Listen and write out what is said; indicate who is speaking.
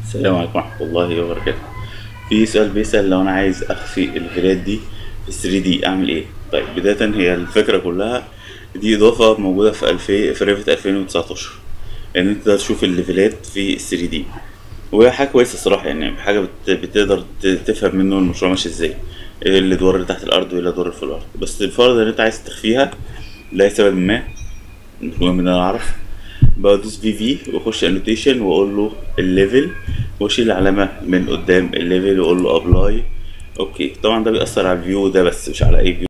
Speaker 1: السلام عليكم ورحمة الله وبركاته. في سؤال بيسأل لو أنا عايز أخفي الليفلات دي في 3D أعمل إيه؟ طيب بداية هي الفكرة كلها دي إضافة موجودة في ريفت 2019 إن أنت تشوف الليفلات في 3D، وهي حاجة كويسة الصراحة، يعني حاجة بتقدر تفهم منه المشروع ماشي إزاي، إيه الأدوار اللي تحت الأرض وإيه الأدوار اللي في الأرض. بس الفرض إن أنت عايز تخفيها لأي سبب ما، مش مهم إن أنا أعرف، بدوس في واخش انوتيشن واقول له الليفل واشيل العلامه من قدام الليفل واقول له ابلاي. اوكي، طبعا ده بيأثر على الفيو ده بس مش على اي فيو.